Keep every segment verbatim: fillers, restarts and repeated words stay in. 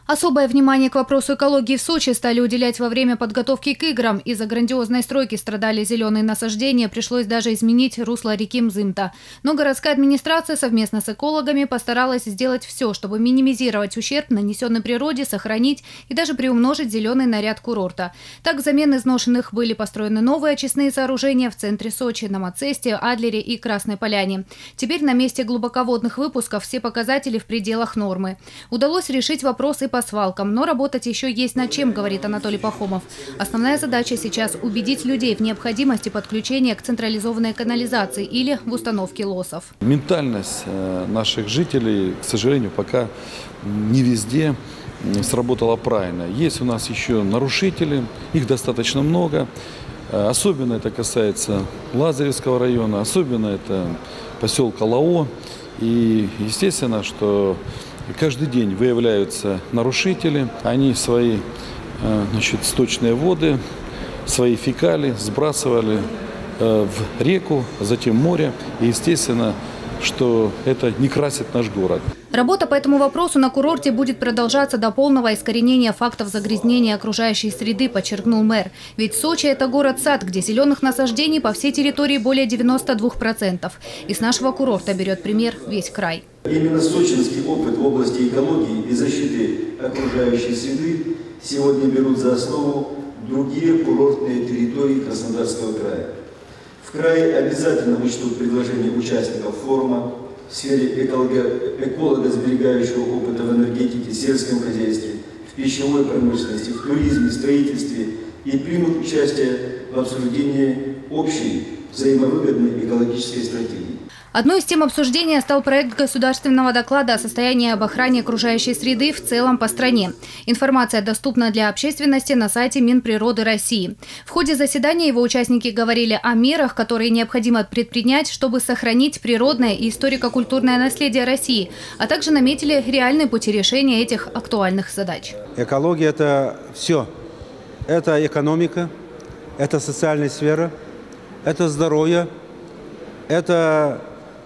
Особое внимание к вопросу экологии в Сочи стали уделять во время подготовки к играм. Из-за грандиозной стройки страдали зеленые насаждения, пришлось даже изменить русло реки Мзымта. Но городская администрация совместно с экологами постаралась сделать все, чтобы минимизировать ущерб, нанесенный природе, сохранить и даже приумножить зеленый наряд курорта. Так, взамен изношенных были построены новые очистные сооружения в центре Сочи, на Мацесте, Адлере и Красной Поляне. Теперь на месте глубоководных выпусков все показатели в пределах нормы. Удалось решить вопросы по свалкам, но работать еще есть над чем, говорит Анатолий Пахомов. Основная задача сейчас – убедить людей в необходимости подключения к централизованной канализации или в установке лосов. Ментальность наших жителей, к сожалению, пока не везде сработала правильно. Есть у нас еще нарушители, их достаточно много. Особенно это касается Лазаревского района, особенно это поселка Лао. И естественно, что каждый день выявляются нарушители. Они свои, значит, сточные воды, свои фекалии сбрасывали в реку, затем в море. И естественно, что это не красит наш город. Работа по этому вопросу на курорте будет продолжаться до полного искоренения фактов загрязнения окружающей среды, подчеркнул мэр. Ведь Сочи – это город-сад, где зеленых насаждений по всей территории более девяноста двух процентов. И с нашего курорта берет пример весь край. Именно сочинский опыт в области экологии и защиты окружающей среды сегодня берут за основу другие курортные территории Краснодарского края. В крае обязательно учтут предложения участников форума в сфере эколого-сберегающего опыта в энергетике, сельском хозяйстве, в пищевой промышленности, в туризме, строительстве и примут участие в обсуждении общей взаимовыгодной экологической стратегии. Одной из тем обсуждения стал проект государственного доклада о состоянии об охране окружающей среды в целом по стране. Информация доступна для общественности на сайте Минприроды России. В ходе заседания его участники говорили о мерах, которые необходимо предпринять, чтобы сохранить природное и историко-культурное наследие России, а также наметили реальные пути решения этих актуальных задач. Экология – это все. Это экономика, это социальная сфера, это здоровье, это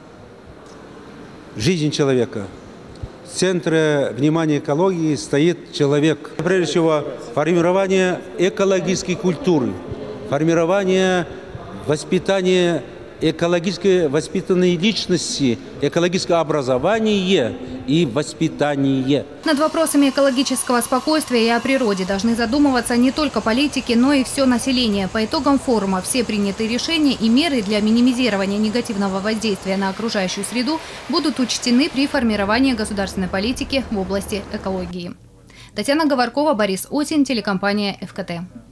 жизнь человека. В центре внимания экологии стоит человек. Прежде всего, формирование экологической культуры, формирование воспитания экологически воспитанной личности, экологическое образование и воспитание. Над вопросами экологического спокойствия и о природе должны задумываться не только политики, но и все население. По итогам форума все принятые решения и меры для минимизирования негативного воздействия на окружающую среду будут учтены при формировании государственной политики в области экологии. Татьяна Говоркова, Борис Осин, телекомпания ЭФ Ка Тэ.